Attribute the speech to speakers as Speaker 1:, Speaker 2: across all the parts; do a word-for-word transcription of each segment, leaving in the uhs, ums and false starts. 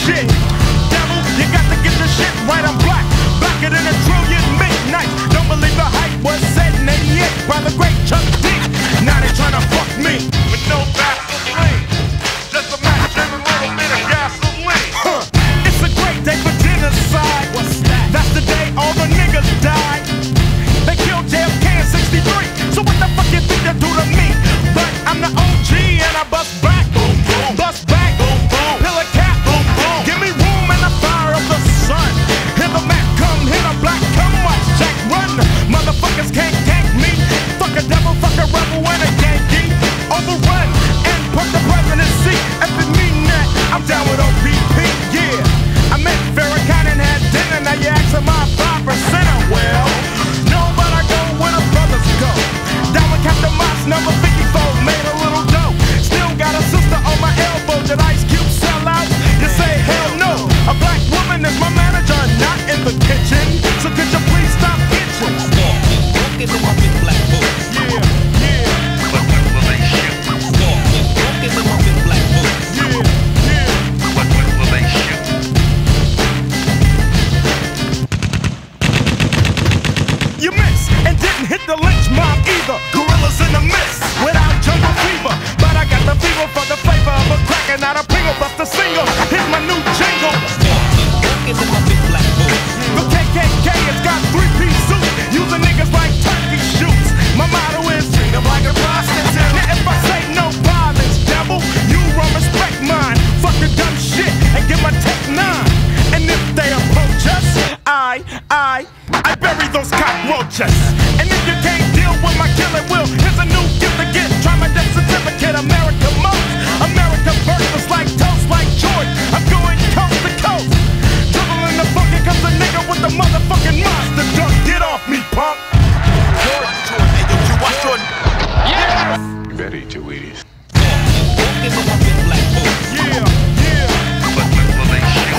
Speaker 1: shit. Devil, you got to get the shit right. I'm black, blacker than a trillion midnights. Don't believe the hype was said in eighty-eight by the great Chuck D. Now they tryna fuck me with no Vaseline, just a match and a little bit of gasoline. Huh. It's a great day for genocide. What's that? That's the day all the niggas died. They killed J F K in sixty-three. So what the fuck you think they do to me? But I'm the O G and I bust back, boom, boom, bust back, boom, boom, pill a cap, boom, boom. Give me room in the fire of the sun. Hear the Mac come, hear the black come, watch Jack run. Motherfuckers can't gank me. Fuck a devil, fuck a rebel and a Yankee. Overrun and put the presidency. If it mean that, I'm down with O P P, yeah. I met Farrakhan and had dinner. Now you asking my five percent. Well, no, but I go where the brothers go. Down with Captain Moss, number fifty-four, made a little dough. Still got a sister on my elbow. Did Ice Cube sell out? You say hell no. A black woman is my manager, not in the kitchen. So could you please stop bitching?
Speaker 2: Walk into my big black boots.
Speaker 1: Yeah, yeah.
Speaker 2: But when will they shoot? Walk into my big black boots.
Speaker 1: Yeah, yeah.
Speaker 2: But when will they shoot?
Speaker 1: You missed and didn't hit the lynch mob either. Gorillas in the mist without jungle fever. But I got the fever for the flavor of a cracker, not a Pringle Buster single. Here's my new jingle.
Speaker 2: Walk into my big black boots.
Speaker 1: The K K K has got three-piece suits, using niggas like turkey shoots. My motto is treat them like a prostitute. Now if I say no violence, devil, you won't respect mine. Fuck the dumb shit and give my tech nine. And if they approach us, I, I, I bury those cockroaches. And if you can't deal with my killing will, here's a new gift to get. Try my death certificate, America most. America first is like toast, like George. I'm going coast to coast. Dribbling the fucking comes a nigga with the motherfucking monster duck. Get off me, punk.
Speaker 2: Jordan, Jordan, hey, yo, you watch Jordan.
Speaker 1: Yes!
Speaker 3: Very two Wheaties.
Speaker 2: Walk into my big black boots.
Speaker 1: Yeah, yeah,
Speaker 2: But when will they shoot?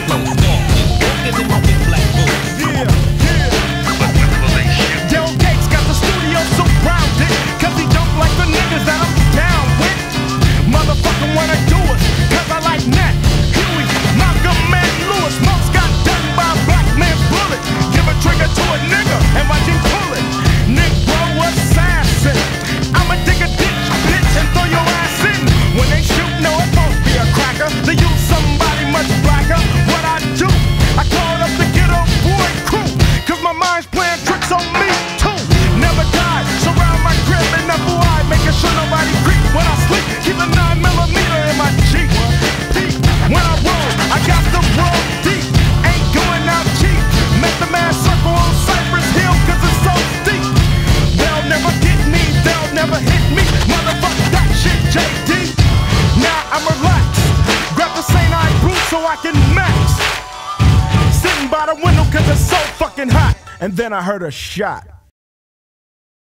Speaker 2: Walk into my big black boots.
Speaker 1: yeah, yeah.
Speaker 2: But when will they shoot?
Speaker 1: Daryl Gates got the studio surrounded, cause he don't like the niggas that I'm down with. Motherfucker wanna do it, cause I like Nat, Huey, Malcolm, and Lewis. Most got done by a black man's bullet. Give a trigger to a nigga and watch him pull it. Negro assassin, I'ma dig a ditch, bitch, and throw your ass in. When they shoot, no, it won't be a cracker. They use somebody much blacker. What I do, I call up the ghetto boy crew, cause my mind's playing tricks on me too. Never die, surround my crib and F O I, making sure nobody creep when I sleep. Keep a nine millimeter in my Jeep. Peep, when I roll, I got the roll deep. Ain't going out cheap. Make the man circle on Cypress Hill cause it's so steep. They'll never get me, they'll never hit me. Motherfuck that shit, J D. Now I'm relaxed. Grab the Saint Ides brew so I can max. Sitting by the window cause it's so fucking hot. And then I heard a shot.